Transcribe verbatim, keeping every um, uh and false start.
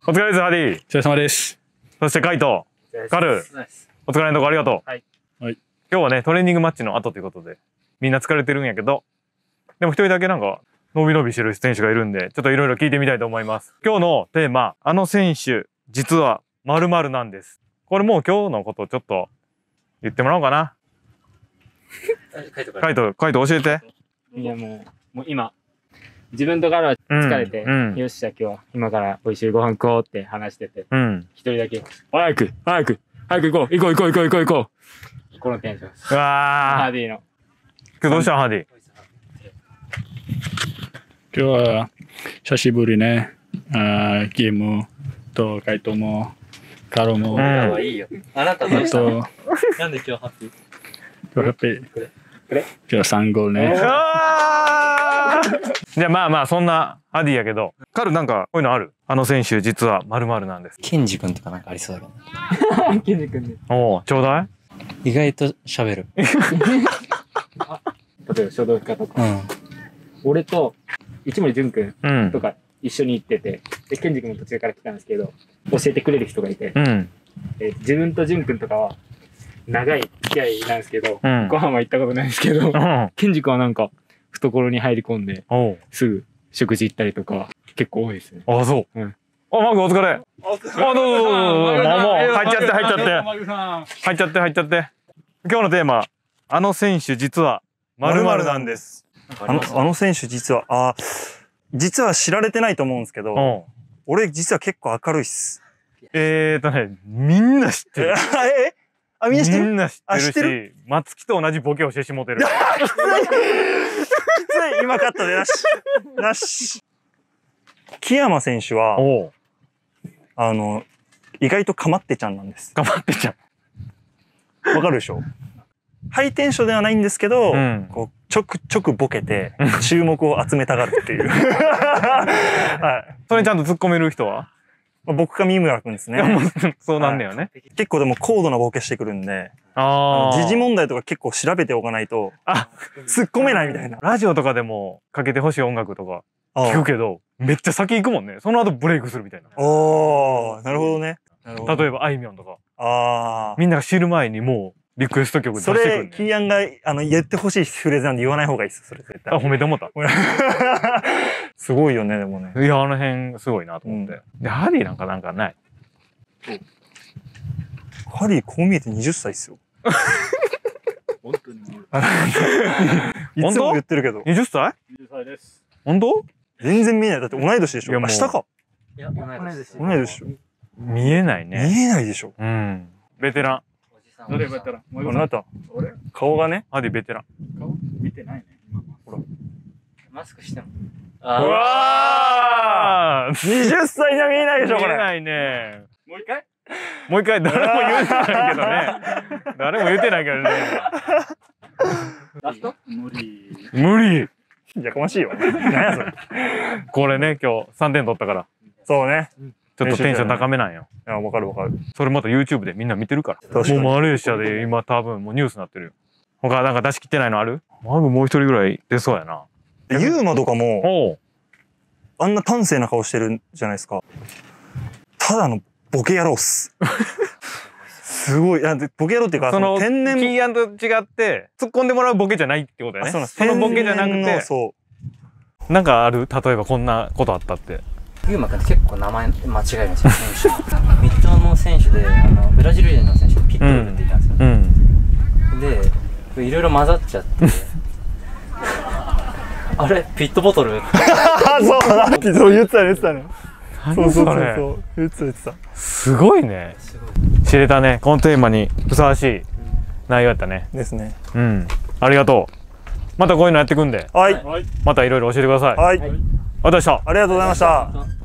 お疲れです、ハディ。 お疲れ様です。 そしてカイト、カル、お疲れのとこありがとう。はい。はい。今日はね、トレーニングマッチの後ということで、みんな疲れてるんやけど、でも一人だけなんか、伸び伸びしてる選手がいるんで、ちょっといろいろ聞いてみたいと思います。今日のテーマ、あの選手、実は〇〇なんです。これもう今日のことちょっと言ってもらおうかな。カイト、カイト教えて。 いやもう、もう今、自分とからは疲れて、うんうん、よっしゃ今日は今から美味しいご飯食おうって話してて、うん、一人だけ、早く早く早く行こう行こう行こう行こう行こう行こうこのテンションです。うわー。ハーディの。 今日どうしたハーディ？ 今日は久しぶりね。あゲームとカイトもカロも。 かわいいよ。あなたどうしたの？なんで今日ハッピー？ 今日ハッピー。これこれ。今日さんゴールね。 じゃあまあまあそんなハディやけど、カルなんかこういうのある？あの選手実は〇〇なんです。 ケンジ君とかなんかありそうだけど。 ケンジ君ね。 おお、ちょうだい。意外と喋る。 例えば書道家とか。うん、俺と市森淳君とか一緒に行ってて、でケンジ君も途中から来たんですけど、教えてくれる人がいて、うん、え自分と淳君とかは長い付き合いなんですけど、うん、ご飯は行ったことないんですけど、うん、ケンジ君はなんか懐に入り込んですぐ食事行ったりとか結構多いですね。 ああそう。うん。あマークお疲れ。あどうぞどうぞ。もう入っちゃって入っちゃって入っちゃって入っちゃって。今日のテーマ、あの選手実は〇〇なんです。 あのあの選手実はあ実は知られてないと思うんですけど、俺実は結構明るいっす。 えーとねみんな知ってる。 え？あみんな知ってる？ みんな知ってるし、松木と同じボケをしてしもてる。 きついきつい今カットでなしなし。木山選手はあの意外とかまってちゃんなんです。 かまってちゃん。わかるでしょ？ハイテンションではないんですけど、うん、こうちょくちょくボケて注目を集めたがるっていう。 はい。それちゃんと突っ込める人は？ 僕か三村くんですね。 そうなんだよね、 はい。結構でも高度なボケしてくるんで、時事問題とか結構調べておかないと、あ、突っ込めないみたいな。 ラジオとかでもかけてほしい音楽とか聞くけど、めっちゃ先行くもんね。その後ブレイクするみたいな。 おー、なるほどね。 例えばあいみょんとか。ああ。みんなが知る前にもうリクエスト曲出してくる、ね。 それ、キーアンがあの言ってほしいフレーズなんで言わない方がいいです。それ絶対。 あ、褒めてもった。 すごいよね、でもね。 いや、あの辺すごいなと思って。うん、で、ハディなんかなんかない。 ハディこう見えてはたちっすよ。 本当に。 いつも言ってるけど。 はたち？ はたちです。本当？ 全然見えない。だって同い年でしょ。いや、下か。 いや、同い年。 同い年でしょ。 見えないね。 見えないでしょ。 うん。ベテラン。 どれベテラン？ あなた。顔がね。 ハディベテラン。 顔見てないね。ほら。マスクしても。 うわー！ はたち には見えないでしょ、これ。 見えないね。 もう一回？ もう一回、誰も言うてないけどね。誰も言うてないけどね。 ラスト？無理。 無理。 やかましいよ。何やそれ。 これね、今日さんてん取ったから。 そうね。 ちょっとテンション高めなんよ。 いや、わかるわかる。 それまた YouTube でみんな見てるから。もうマレーシアで今多分もうニュースになってるよ。他なんか出し切ってないのある？マグもう一人ぐらい出そうやな。 ユーマとかも、あんな端正な顔してるじゃないですか。ただのボケ野郎っす。すごい。ボケ野郎っていうか、 その天然。キーアンと違って、突っ込んでもらうボケじゃないってことだよね。そのボケじゃなくて、そう。なんかある？例えばこんなことあったって。 ユーマ君って結構名前間違えるんですよ、選手。ミッドの選手で、あのブラジル人の選手でピットブルっていたんですよ。うん、で、いろいろ混ざっちゃって、あれピットボトルそうだ、ピットボトル言ってた言ってたね。そうそうそうそう。言ってた言ってた。 すごいね。知れたね。このテーマにふさわしい内容やったね。 ですね。 うん。ありがとう。またこういうのやっていくんで。 はい。 またいろいろ教えてください。 はい。 ありがとうございました。 ありがとうございました。